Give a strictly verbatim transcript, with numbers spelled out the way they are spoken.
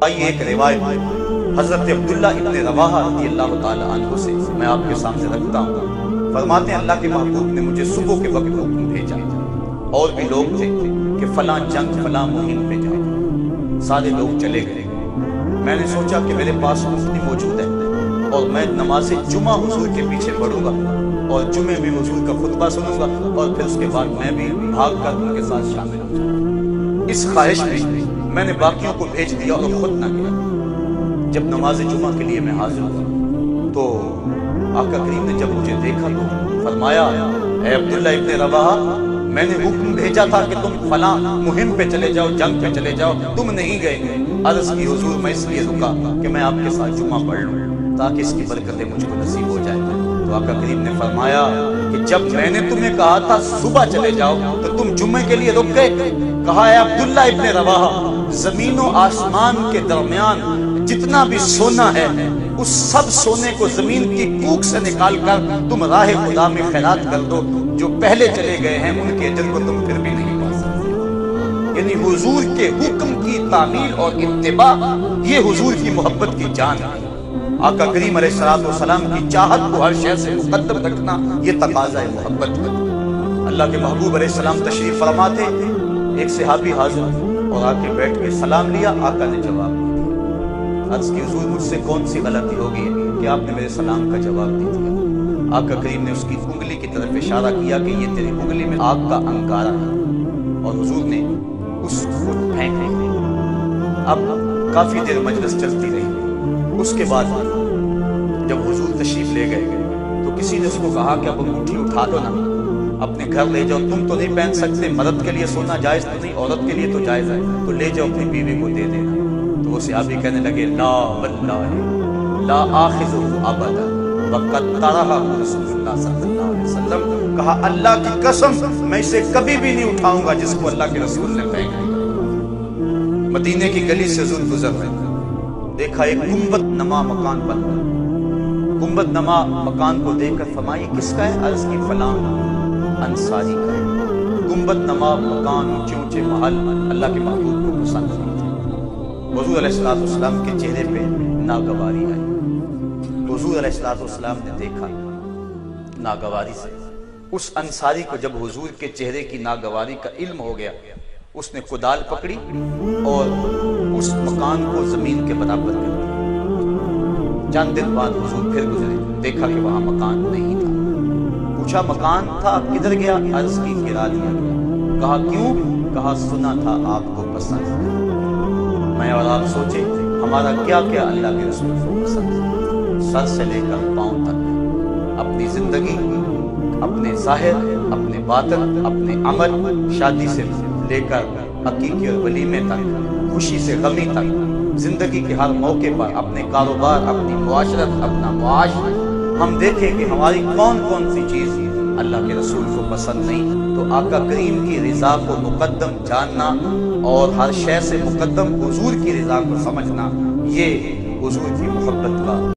آئیے ایک روایت حضرت عبداللہ ابن رواحہ رضی اللہ تعالی عنہ سے میں آپ کے سامنے رکھتا ہوں۔ فرماتے ہیں اللہ کے محبوب نے مجھے صبح کے وقت حکم بھیجا، اور بھی لوگ تھے کہ فلاں جنگ فلاں مہم پہ جاؤ، سارے لوگ چلے گئے۔ میں نے سوچا کہ میرے پاس مفتی موجود ہے اور میں نماز جمعہ حضور کے پیچھے پڑھوں گا اور جمعے میں حضور کا خطبہ سنوں گا اور پھر اس کے بعد میں بھی بھاگ کر ان کے ساتھ شامل ہو جاؤں۔ اس خواہش میں میں نے باقیوں کو بھیج دیا اور خود نہ گیا۔ جب نماز جمعہ کے لیے میں حاضر ہوا تو آقا کریم نے جب مجھے دیکھا تو فرمایا، اے عبداللہ ابن رواحہ، میں نے حکم بھیجا تھا کہ تم فلاں مہم پہ چلے جاؤ، جنگ پہ چلے جاؤ، تم نہیں گئے۔ عرض کی حضور میں اس لیے رکا کہ میں آپ کے ساتھ جمعہ پڑھ لوں تاکہ اس کی برکتیں مجھ کو نصیب ہو جائیں۔ تو آقا کریم نے فرمایا کہ جب میں نے تمہیں کہا تھا صبح چلے جاؤ تو تم جمعے کے لیے رک گئے۔ کہا ہے عبداللہ ابن رواحہ، زمین و آسمان کے درمیان جتنا بھی سونا ہے اس سب سونے کو زمین کی کوکھ سے نکال کر تم راہ خدا میں خیرات کر دو، جو پہلے چلے گئے ہیں ان کے اجر کو تم پھر بھی نہیں پا سکتے۔ یعنی حضور کے حکم کی تعمیل اور اتباع یہ حضور کی محبت کی جان ہے۔ آقا کریم علیہ السلام کی چاہت کو ہر شے سے مقدم رکھنا یہ تقاضا ہے محبت کا۔ اللہ کے محبوب علیہ السلام تشریف فرما تھے، ایک صحابی حاضر اور آ کے بیٹھ کے سلام لیا، آقا نے جواب دیا۔ عرض کی حضور مجھ سے کون سی غلطی ہوگی کہ آپ نے میرے سلام کا جواب دے دیا؟ آقا کریم نے اس کی انگلی کی طرف اشارہ کیا کہ یہ تیری انگلی میں آگ کا انگارہ ہے، اور حضور نے اس کو پھینک دیا۔ اب کافی دیر مجلس چلتی رہی۔ اس کے بعد جب حضور تشریف لے گئے تو کسی نے اس کو کہا کہ اب انگوٹھی اٹھا دو نا، اپنے گھر لے جاؤ، تم تو نہیں پہن سکتے، مرد کے لیے سونا جائز تو نہیں، عورت کے لیے تو جائز ہے، تو لے جاؤ اپنی بیوی کو دے دینا۔ تو وہ صحابی کہنے لگے، لا واللہ لا آخذہ ابدا وقد طرحہ رسول اللہ صلی اللہ علیہ وسلم۔ کہا اللہ کی قسم میں اسے کبھی بھی نہیں اٹھاؤں گا جس کو اللہ کے رسول نے پھینک دیا۔ مدینے کی گلی سے حضور گزر رہے، دیکھا ایک گنبد نما مکان بن رہا۔ گنبد نما مکان کو دیکھ کر فرمائی کس کا ہے؟ عرض کی فلاں انصاری کا ہے۔ گنبد نما مکان، اونچے اونچے محل اللہ کے محبوب کو پسند نہیں تھے۔ حضور علیہ السلام کے چہرے پہ ناگواری آئی۔ حضور علیہ السلام نے دیکھا ناگواری سے اس انصاری کو، جب حضور کے چہرے کی ناگواری کا علم ہو گیا اس نے کدال پکڑی اور اس مکان کو زمین کے برابر کر دیا۔ چند دن بعد حضور پھر گزرے، دیکھا کہ وہاں مکان نہیں تھا۔ پوچھا مکان تھا کدھر گیا؟ عرض کی گرا دیا گیا۔ کہا کیوں؟ کہا سنا تھا آپ کو پسند ہے۔ میں اور آپ سوچے ہمارا کیا کیا اللہ کے رسول کو پسند ہے، سر سے لے کر پاؤں تک، اپنی زندگی، اپنے ظاہر، اپنے باطن، اپنے عمل، شادی سے لے کر عقیقے اور ولیمے تک، خوشی سے غمی تک، زندگی کے ہر موقع پر اپنے کاروبار، اپنی معاشرت، اپنا معاش، ہم دیکھیں کہ ہماری کون کون سی چیز اللہ کے رسول کو پسند نہیں۔ تو آقا کریم کی رضا کو مقدم جاننا اور ہر شے سے مقدم حضور کی رضا کو سمجھنا، یہ حضور کی محبت کا